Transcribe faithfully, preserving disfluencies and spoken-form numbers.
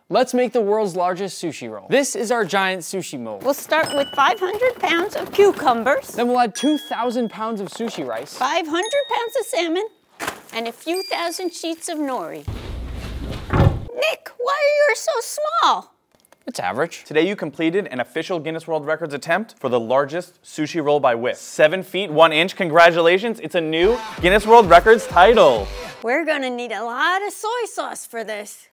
Let's make the world's largest sushi roll. This is our giant sushi mold. We'll start with five hundred pounds of cucumbers. Then we'll add two thousand pounds of sushi rice. five hundred pounds of salmon. And a few thousand sheets of nori. Nick, why are you so small? It's average. Today you completed an official Guinness World Records attempt for the largest sushi roll by width. Seven feet, one inch. Congratulations, it's a new Guinness World Records title. We're gonna need a lot of soy sauce for this.